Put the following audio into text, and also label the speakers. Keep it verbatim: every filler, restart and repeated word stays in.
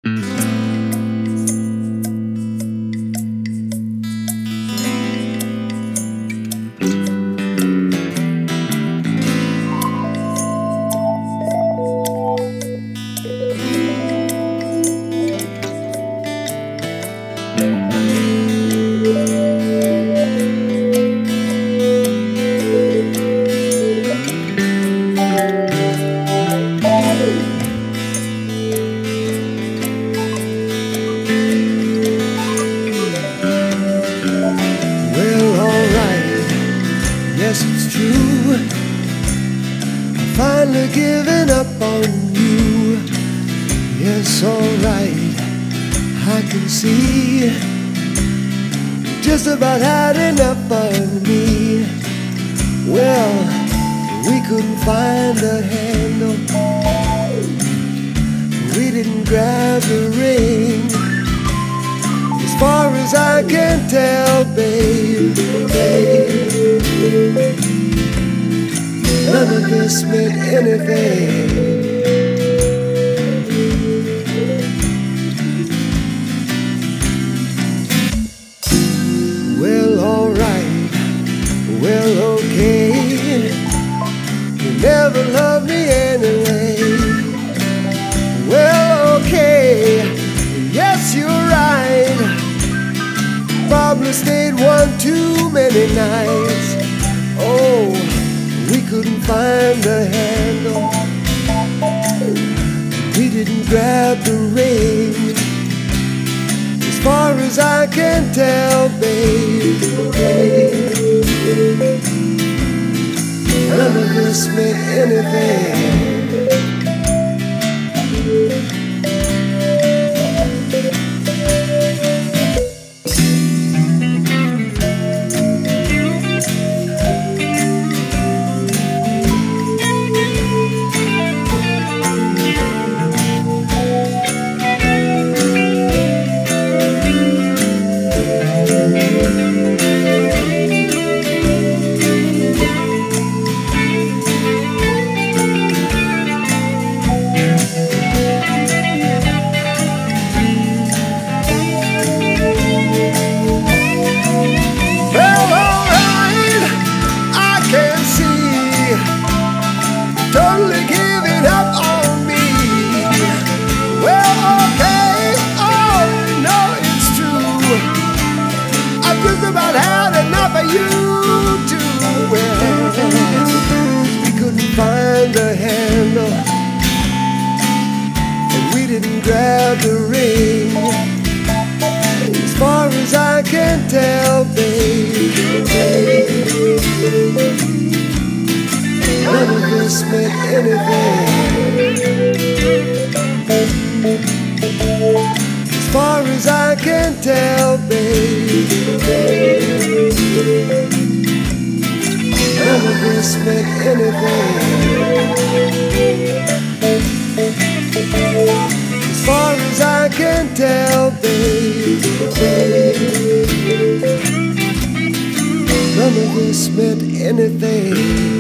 Speaker 1: Yes, it's true. I've finally given up on you. Yes, alright, I can see just about had enough of me. Well, we couldn't find the handle, we didn't grab the ring. As far as I can tell, babe, none of this meant anything. Well, alright, well, okay, you never loved me anyway. Well, okay, yes, you're right, probably stayed one too many nights. Oh, we couldn't find the handle, we didn't grab the ring. As far as I can tell, babe, none of this meant anything. Totally giving up on me. Well, okay, oh, no, it's true. I've just about had enough of you too. Well, we couldn't find the handle, and we didn't grab the ring. As far as I can tell, babe, none of this meant anything. As far as I can tell, babe, none of this meant anything. As far as I can tell, babe, none of this meant anything.